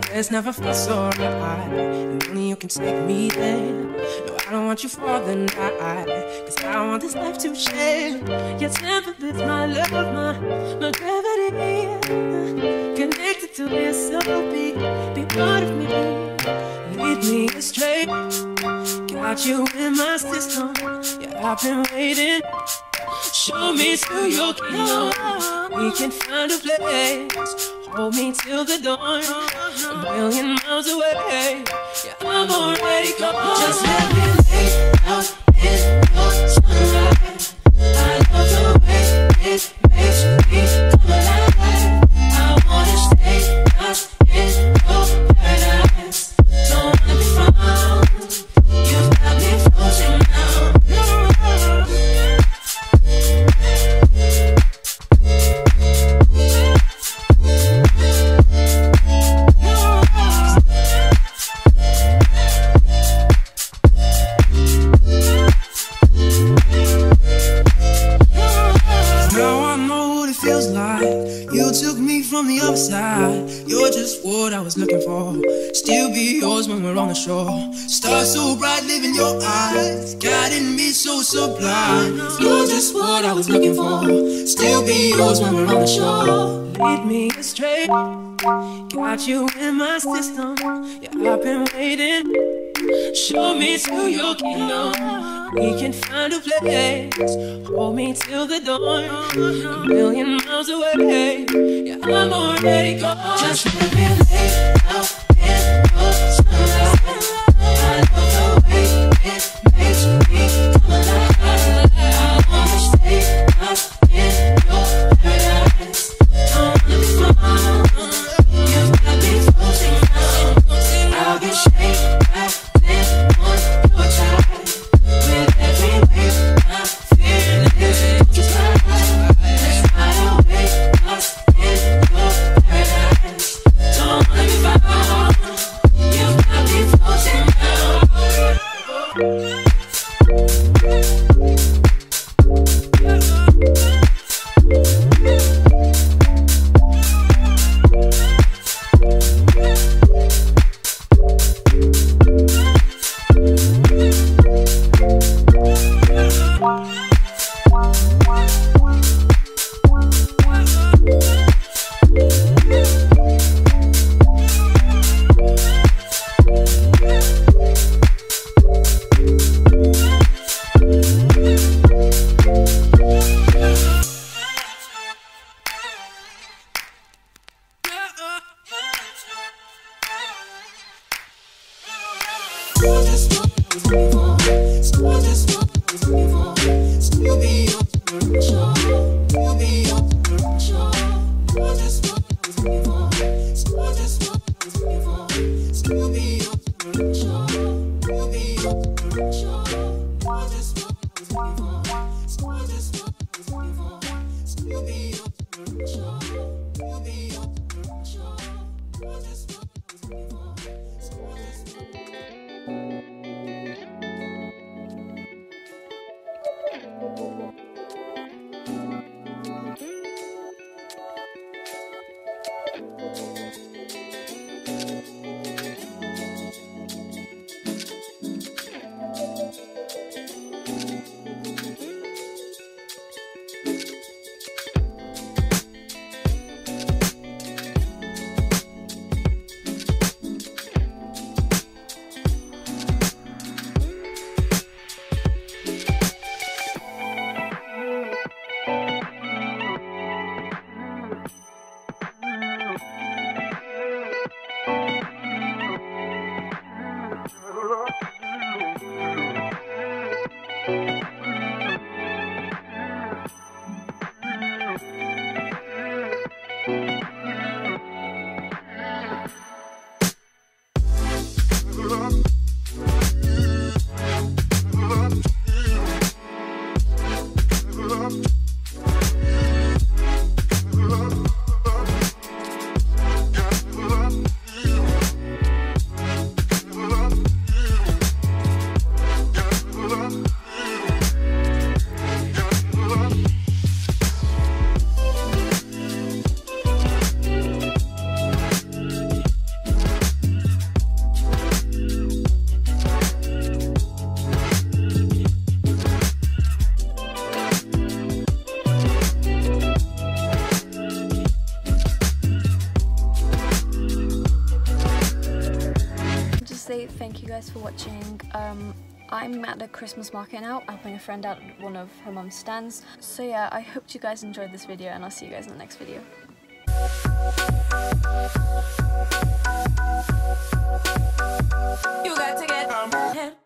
It's never felt so right, and only you can take me there. No, I don't want you for the night, cause I want this life to change. Your temper is my love, my gravity. Connected to your soul, be part of me. Lead me astray, got you in my system. Yeah, I've been waiting. Show me to your kingdom. We can find a place. Hold me till the dawn. A million miles away. Yeah, I'm already gone. Just let me lay out in your sunlight. I love the way it makes me come alive. I wanna stay lost in your paradise. Don't wanna be found. You've got me floating now. From the other side, you're just what I was looking for. Still be yours when we're on the shore. Stars so bright, live in your eyes, guiding me so sublime. You're just what I was looking for. Still be yours when we're on the shore. Lead me astray, got you in my system. Yeah, I've been waiting. Show me to your kingdom. We can find a place. Hold me till the dawn. A million miles away. Yeah, I'm already gone. Just let me lay out in your sunlight. I love the way it makes me come alive. I wanna stay lost in your paradise. Don't wanna be found. You've got me floating now. I'll get shaped back on your tide. With every wave, I feel it. Just let's fly away, lost in your paradise. Don't wanna be found. You've got me floating now. thank you guys for watching. I'm at the Christmas market now, helping a friend out at one of her mum's stands. So yeah, I hope you guys enjoyed this video, and I'll see you guys in the next video. You got to get